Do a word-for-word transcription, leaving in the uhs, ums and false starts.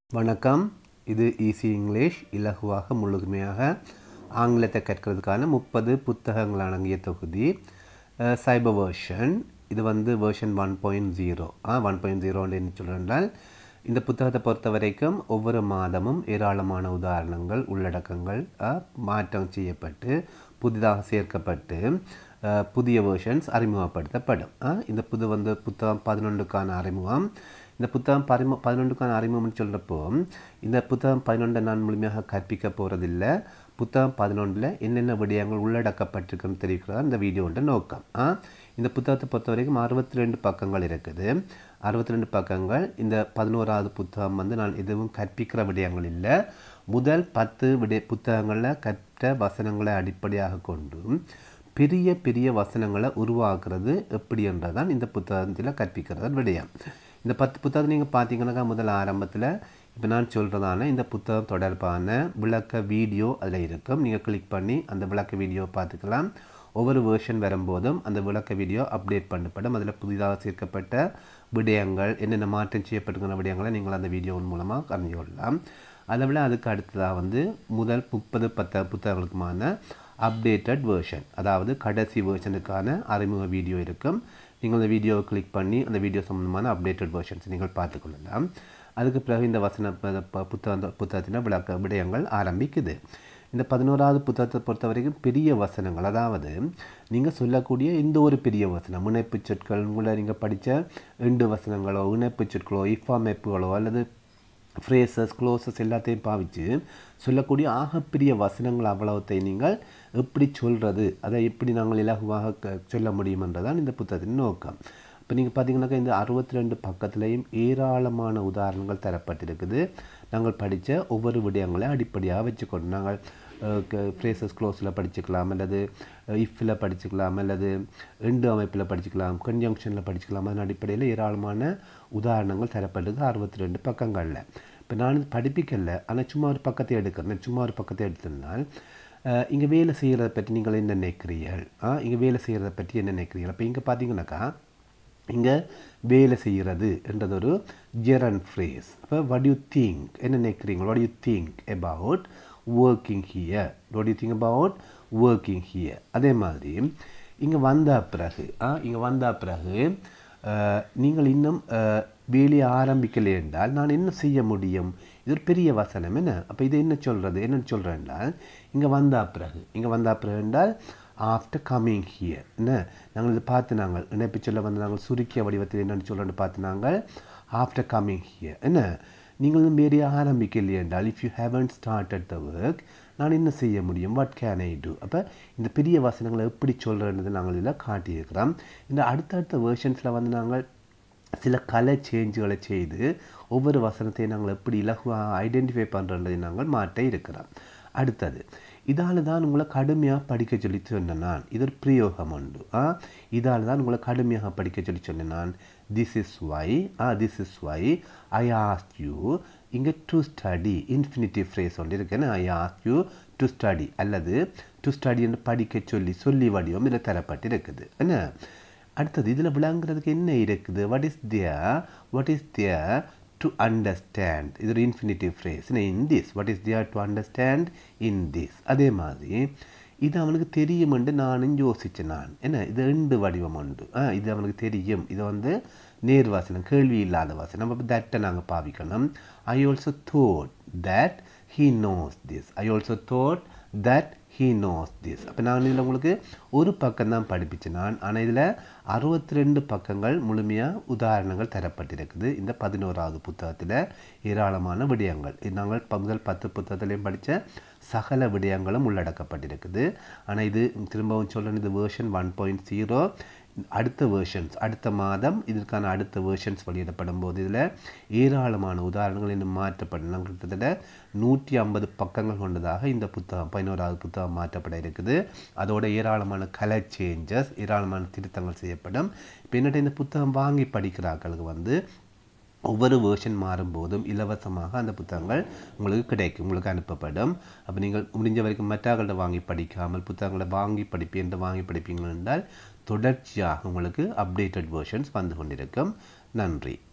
வணக்கம். இது easy English. இலகுவாக முழுமையாக ஆங்கிலத்தை கற்கிறதுக்கான முப்பது புத்தகங்கள் அடங்கிய தொகுதி. Cyber version. இது வந்து version one point zero one point ஜீரோன்னு என்ன சொல்கிறால், இந்த புத்தகத்தை பொறுத்த வரைக்கும் ஒவ்வொரு மாதமும் ஏராளமான உதாரணங்கள் உள்ளடக்கங்கள் மாற்றம் செய்யப்பட்டு புதிதாக சேர்க்கப்பட்டு புதிய வேர்ஷன்ஸ் அறிமுகப்படுத்தப்படும். இந்த புது வந்து புத்தகம் பதினொன்றுக்கான அறிமுகம். இந்த புத்தகம் பரிம பதினொன்றுக்கான அறிமுகம்னு சொல்கிறப்போ, இந்த புத்தகம் பதினொன்றை நான் முழுமையாக கற்பிக்க போகிறதில்லை. புத்தகம் பதினொன்றில் என்னென்ன விடயங்கள் உள்ளடக்கப்பட்டிருக்குன்னு தெரிவிக்கிறதா இந்த வீடியோன்ற நோக்கம். இந்த புத்தகத்தை பொறுத்த வரைக்கும் அறுபத்தி ரெண்டு பக்கங்கள் இருக்குது. அறுபத்தி ரெண்டு பக்கங்கள். இந்த பதினோராவது புத்தகம் வந்து நான் எதுவும் கற்பிக்கிற விடயங்கள் இல்லை. முதல் பத்து விடய புத்தகங்களில் கற்ற வசனங்களை அடிப்படையாக கொண்டு பெரிய பெரிய வசனங்களை உருவாக்குறது எப்படி என்றதான் இந்த புத்தகத்தில் கற்பிக்கிறது விடயம். இந்த பத்து புத்தகத்தை நீங்கள் பார்த்தீங்கன்னாக்கா முதல் ஆரம்பத்தில் இப்போ நான் சொல்கிறதான இந்த புத்தகம் தொடர்பான விளக்க வீடியோ அதில் இருக்கும். நீங்கள் கிளிக் பண்ணி அந்த விளக்க வீடியோ பார்த்துக்கலாம். ஒவ்வொரு வேர்ஷன் வரும்போதும் அந்த விளக்க வீடியோ அப்டேட் பண்ணப்படும். அதில் புதிதாக சேர்க்கப்பட்ட விடயங்கள், என்னென்ன மாற்றம் செய்யப்பட்டிருக்கிற விடயங்களை நீங்கள் அந்த வீடியோவின் மூலமாக அறிஞ்சு கொள்ளலாம். அதை விட அதுக்கு அடுத்ததாக வந்து முதல் முப்பது பத்து புத்தகங்களுக்குமான அப்டேட்டட் வேர்ஷன், அதாவது கடைசி வேர்ஷனுக்கான அறிமுக வீடியோ இருக்கும். நீங்கள் அந்த வீடியோவை கிளிக் பண்ணி அந்த வீடியோ சம்பந்தமான அப்டேட்டட் வேர்ஷன்ஸ் நீங்கள் பார்த்துக்கொள்ளலாம். அதுக்கு பிறகு இந்த வசன புத்தக புத்தகத்தின விளக்க விடயங்கள் ஆரம்பிக்குது. இந்த பதினோராவது புத்தகத்தை பொறுத்த வரைக்கும் பெரிய வசனங்கள், அதாவது நீங்கள் சொல்லக்கூடிய எந்த ஒரு பெரிய வசனம், இணைப்பு சொற்கள், உங்களை நீங்கள் படித்த ரெண்டு வசனங்களோ இணைப்பு சொற்களோ இஃபாமைப்புகளோ அல்லது ஃப்ரேசஸ் க்ளோசஸ் எல்லாத்தையும் பாவித்து சொல்லக்கூடிய ஆகப்பெரிய வசனங்கள் அவ்வளவத்தை நீங்கள் எப்படி சொல்கிறது, அதை எப்படி நாங்கள் இலகுவாக க சொல்ல முடியுமென்றதான் இந்த புத்தகத்தின் நோக்கம். இப்போ நீங்கள் பார்த்தீங்கன்னாக்கா இந்த அறுபத்தி ரெண்டு பக்கத்துலேயும் ஏராளமான உதாரணங்கள் தரப்பட்டிருக்குது. நாங்கள் படித்த ஒவ்வொரு விடயங்களையும் அடிப்படையாக வச்சுக்கொண்டு நாங்கள் ஃப்ரேசஸ் க்ளோஸில் படிச்சுக்கலாம், அல்லது இஃப்பில் படிச்சுக்கலாம், அல்லது ரெண்டு அமைப்பில் படிச்சுக்கலாம், கன்ஜங்ஷனில் படிச்சுக்கலாம். அதன் அடிப்படையில் ஏராளமான உதாரணங்கள் தரப்பட்டது அறுபத்தி ரெண்டு பக்கங்களில். இப்போ நான் படிப்பிக்கல, ஆனால் சும்மா ஒரு பக்கத்தை எடுக்கிறேன். சும்மா ஒரு பக்கத்தை எடுத்ததுனால் இங்கே வேலை செய்கிறத பற்றி நீங்கள் என்ன நினைக்கிறீர்கள், இங்கே வேலை செய்கிறத பற்றி என்ன நினைக்கிறீர்கள். அப்போ இங்கே பார்த்தீங்கன்னாக்கா இங்கே வேலை செய்கிறது என்றது ஒரு ஜெரன் ஃப்ரேஸ். அப்போ வாட் யூ திங்க், என்ன நினைக்கிறீங்க, what you think about working here, what do you think about working here. அதே மாதிரி இங்கே வந்த பிறகு இங்கே வந்த பிறகு நீங்கள் இன்னும் வேலையை ஆரம்பிக்கலை என்றால் நான் என்ன செய்ய முடியும். இது ஒரு பெரிய வசனம் என்ன. அப்போ இது என்ன சொல்கிறது, என்னென்னு சொல்கிறேன் என்றால் இங்கே வந்த பிறகு இங்கே வந்த பிறகு என்றால் ஆஃப்டர் கம்மிங் ஹியர் என்ன. நாங்கள் இது பார்த்து நாங்கள் இணைப்பு சொல்ல வந்து நாங்கள் சுருக்கிய வடிவத்தில் என்னென்னு சொல்கிறேன்னு பார்த்து நாங்கள் ஆஃப்டர் கம்மிங் ஹியர் என்ன. நீங்கள் வேலையை ஆரம்பிக்கலையே என்றால் if you haven't started the work நான் என்ன செய்ய முடியும், வாட் கேன் ஐ டூ. அப்போ இந்த பெரிய வசனங்களை எப்படி சொல்கிறேன்றது நாங்கள் இதில் காட்டியிருக்கிறோம். இந்த அடுத்தடுத்த வேர்ஷன்ஸில் வந்து நாங்கள் சில கலர் சேஞ்சுகளை செய்து ஒவ்வொரு வசனத்தையும் நாங்கள் எப்படி இலகுவாக ஐடென்டிஃபை பண்ணுறதை நாங்கள் மாற்ற இருக்கிறோம். அடுத்தது இதால் தான் உங்களை கடுமையாக படிக்க சொல்லி சொன்னேன் நான். இது ஒரு பிரயோகம் உண்டு. இதால் தான் உங்களை கடுமையாக படிக்க சொல்லி சொன்னேன் நான். This is why this is why I ask you. இங்கே டு ஸ்டடி இன்ஃபினிட்டிவ் ஃப்ரேஸ் ஒன்று இருக்கேன்னு, I ask you to study அல்லது டு ஸ்டடி என்று படிக்க சொல்லி சொல்லி வடிவம் இதில் தரப்பட்டு இருக்குது என்ன. அடுத்தது இதில் விளங்குறதுக்கு என்ன இருக்குது, what is there what is there to understand. இது ஒரு infinitive phrase in this, what is there to understand in this. அதே மாதிரி இது அவனுக்கு தெரியும் என்று நானும் யோசித்தேன் நான் என்ன. இது ரெண்டு வடிவம் உண்டு. இது அவனுக்கு தெரியும், இது வந்து நேர்வாசனம், கேள்வி இல்லாத வாசனம். அப்போ தட்டை நாங்கள் பாவிக்கணும். I also thought that he knows this. I also thought that he knows this. அப்போ நான் இதில் உங்களுக்கு ஒரு பக்கம் தான் படிப்பிச்சேன் நான், ஆனால் இதில் அறுபத்தி ரெண்டு பக்கங்கள் முழுமையாக உதாரணங்கள் தரப்பட்டிருக்குது. இந்த பதினோராவது புத்தகத்தில் ஏராளமான விடயங்கள் நாங்கள் முதல் பத்து புத்தகத்திலையும் படித்த சகல விடயங்களும் உள்ளடக்கப்பட்டிருக்குது. ஆனால் இது திரும்பவும் சொல்லணும், இது வேர்ஷன் ஒன் பாயிண்ட் ஜீரோ. அடுத்த வேர்ஷன்ஸ் அடுத்த மாதம் இதற்கான அடுத்த வேர்ஷன்ஸ் வெளியிடப்படும் போது இதில் ஏராளமான உதாரணங்கள் இன்னும் மாற்றப்படலாம். கிட்டத்தட்ட நூற்றி ஐம்பது பக்கங்கள் கொண்டதாக இந்த புத்தகம் பதினோராவது புத்தகம் மாற்றப்பட இருக்குது. அதோட ஏராளமான கலர் சேஞ்சஸ், ஏராளமான திருத்தங்கள் செய்யப்படும். இப்போ என்னட்ட இந்த புத்தகம் வாங்கி படிக்கிறார்களுக்கு வந்து ஒவ்வொரு வேர்ஷன் மாறும்போதும் இலவசமாக அந்த புத்தகங்கள் உங்களுக்கு கிடைக்கும், உங்களுக்கு அனுப்பப்படும். அப்போ நீங்கள் முடிஞ்ச வரைக்கும் மற்றவர்கள்ட்ட வாங்கி படிக்காமல் புத்தகங்களை வாங்கி படிப்பேன் வாங்கி படிப்பீங்கள் என்றால் தொடர்ச்சியாக உங்களுக்கு அப்டேட்டட் வேர்ஷன்ஸ் வந்து கொண்டிருக்கும். நன்றி.